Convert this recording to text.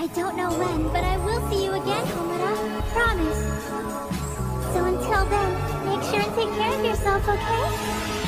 I don't know when, but I will see you again, Komura. Promise. So until then, make sure and take care of yourself, okay?